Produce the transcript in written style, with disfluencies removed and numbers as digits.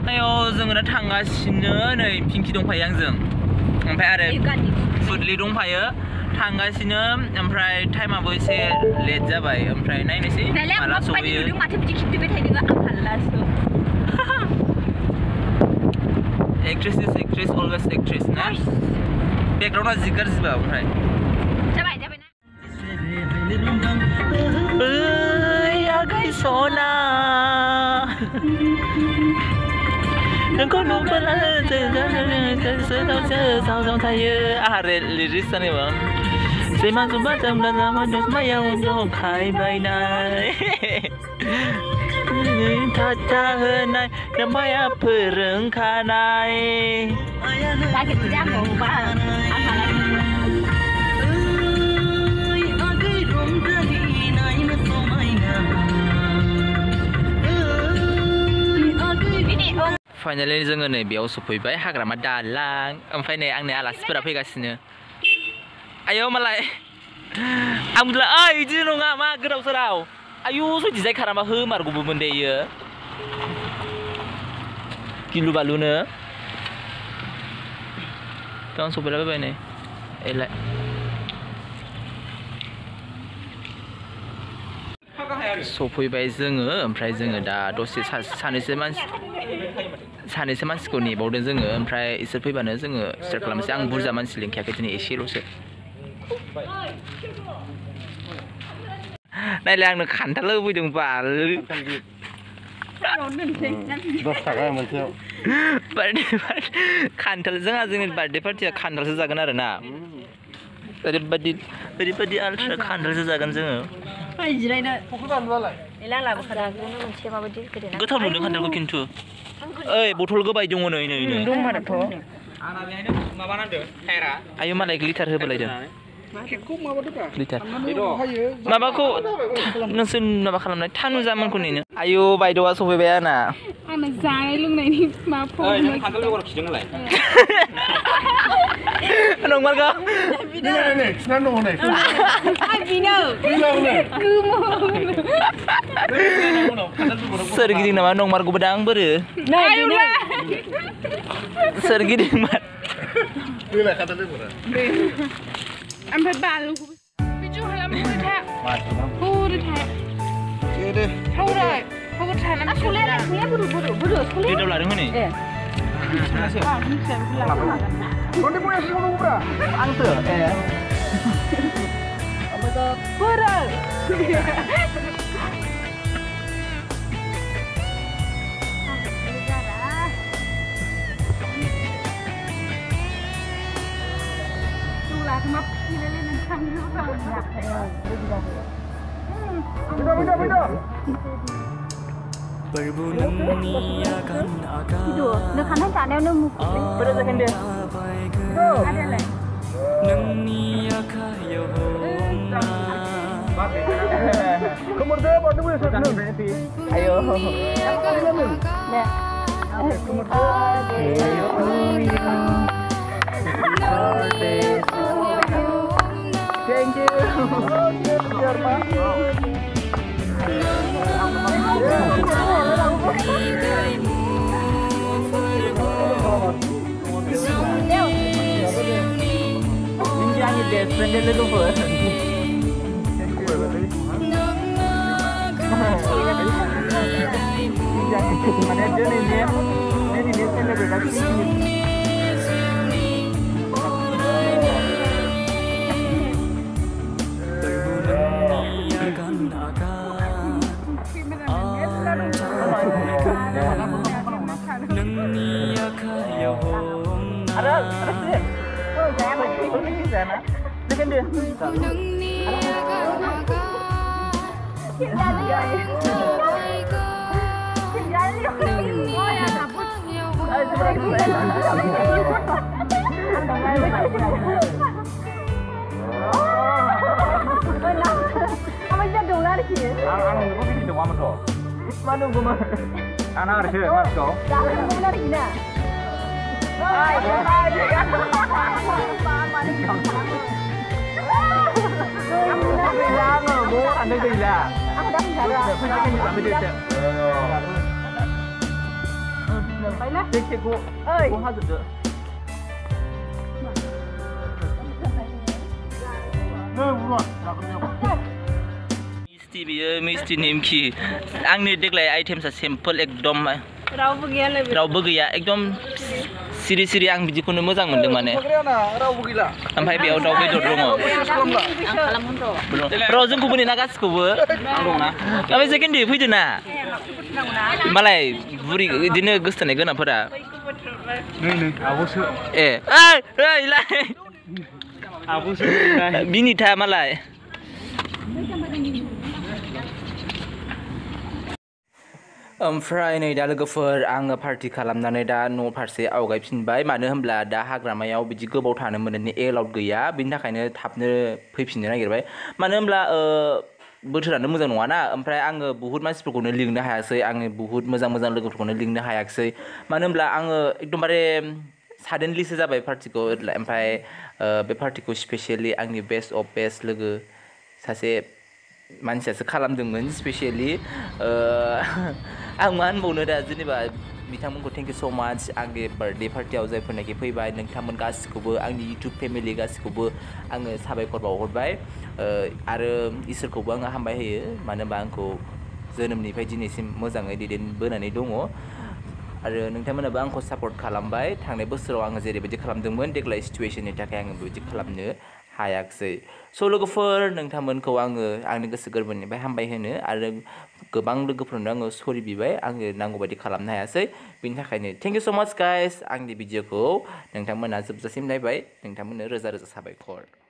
Nayo जों दा थांगासिनो नै पिंकी दंफायो आंजों ओमफ्राय आरो फुदलि दंफायो थांगासिनो ओमफ्राय टाइमाबो एसे लेट जाबाय ओमफ्राय नायनोसै माला सौहैयो actress is actress always actress ना बेकग्राउंडा जि गाज्रिबा ओमफ्राय जाबाय ना ओइ आगै सना नोंखौ नुबोला जाव थायो आहा लिरिक्स जानायबा सैमा जुम्बा जाम्ला जामा दसमायाव जंखायबायनाय थाथा होनाय नोम्बाया फोरोंखानाय फाइनालि जोङो नै बेयाव सफैबाय हाग्रामा दालां ओमफ्राय नै आंनि आलासिफोरा फैगासिनो आयौ मालाय आं बुंला ओइ इदि नङा मा गोदाव सोराव आयु सयदि जाय खारामा होमारगौबोमोन दे इयो गिलु बालुनो थ' आं सफैलाबायबाय नै एलाय सफैबाय जोङो ओमफ्राय जोङो दा दसे सानैसो मानसिखौ नेबावदों जोङो ओमफ्राय इसोर फैबानो जोङो स्टार्ट खालामनोसै आं बुरजा मानसि लिंखायाखै दिनै एसेल'सो नायलाय आंनो खान्थाल होफैदों बाल 10 थाखा मोनसेयाव खान्थाल जोंनि बार्थडे पार्टिया खान्थालसो जागोन आरो ना ओरैबायदि आल्ट्रा खान्थालसो जागोन जोङो जिरायनो गोथाव नुदों खान्थालखौ खिन्थु ओइ बथल गोबाय दङ नै आयौ मालाय लिटार होबोलायदों लिटार माबाखौ नोंसोर माबा खालामनाय थानु जामोनखौ नेनो आयौ बायद'आ सफैबाय आंना आंनो जानाय लोंनायनि नंमारगौ सोरगिदिं नामा नंमारगौबो दां बोरो सोरगिदिं ओमफ्राय बालुखौ बिजु खालामनो था बुरु था दे थावराय खबर थाना सलेरा बुरु सलेरा लादों हनै Kau ni punya semua berapa? Angsa, apa tu? Beral. Tulah cuma pilih nanti dulu sama dia. Beda. Tidur, nak kanan tak ada nak muka. Pada second dia. Ada leh. Kemur dia, pada boleh satu nanti. Ayo. Nah. Kemur Thank you. Biar pak. Ini best friend dia dulu pun. Mana dia ni dia? Ni dia celebrate lagi. Ada sih. Sana. Dekat dia. Take go. Go hazard. Misti nimki. Angni deglai items a simple ekdom. Raवबो गैया एकदम सिरि आं बिदिखौनो मोजां मोनदों माने ओमफ्राय बेयाव दाउ बेदर दङ र' जोंखौबो नेना गासिखौबो ओमफ्राय सेकेन्डि फैदो ना मालाय बुरि बिदिनो गोसथोनाय गोनांफोरा आब'सो ए ओइ आब'सो बिनिथा मालाय ओमफ्राय नै दा लोगोफोर आङो पार्टि खालामनानै दा न' फारसे आवगायफिनबाय मानो होनब्ला दा हाग्रामायाव बिदि गोबाव थानो मोननायनि एलाउड गैया बिनि थाखायनो थाबनो फैफिननो नागिरबाय मानो होनब्ला बोथोरानो मोजां नङाना ओमफ्राय आङो बुहुत मानसिफोरखौनो लिंनो हायासै आङो बुहुत मोजां लोगोफोरखौनो लिंनो हायाखिसै मानो होनब्ला आङो एकदमबारे साडेनलिसो जाबाय पार्टिखौ ओमफ्राय बे पार्टिखौ स्पेसियेलि आंनि बेस्ट अफ बेस्ट लोगो सासे मानसियासो खालामदोंमोन स्पेसियेलि आं मा होनबावनो दा जेनेबा बिथांमोनखौ थेंक इउ स' माच आंनि बार्थडे पार्टियाव जायफोरनाखि फैबाय नोंथांमोन गासिखौबो आंनि इउटुब फेमिलि गासिखौबो आङो साबायखर बावहरबाय आरो इसोरखौबो आङो हामबाय होयो मानो होनबा आंखौ जोनोमनिफ्राय दिनैसिम मोजाङै दैदेनबोनानै दङ आरो नोंथांमोनाबो आंखौ सापर्ट खालामबाय थांनाय बोसोराव आङो जेरैबायदि खालामदोंमोन देग्लाय सिटुवेसननि थाखाय आङो बेबायदि खालामनो हायाखिसै स' लोगोफोर नोंथांमोनखौ आङो आंनि गोसो गोरबोनिफ्राय हामबाय होनो आरो गोबां लोगोफोरनो आङो सरि बिबाय आङो नांगौबायदि खालामनो हायासै बिनि थाखायनो थेंक इउ स' माच गाइस आंनि भिडिअखौ नोंथांमोना जोबजासिम नायबाय नोंथांमोननो रोजा साबायखर